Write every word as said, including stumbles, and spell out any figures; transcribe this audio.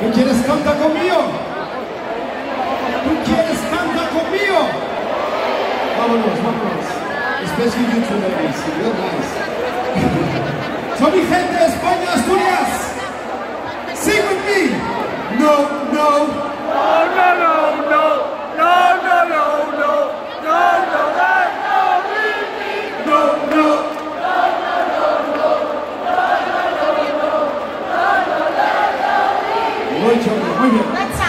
¿Tú quieres cantar conmigo? ¿Tú quieres cantar conmigo? Vámonos, vámonos. Especially you two ladies. Real nice. So mi gente de España, Asturias. Sing with me. No, no. No, no, no, no. No, no, no, no. No, no, that, no, really. No, no. Muy bien, muy bien.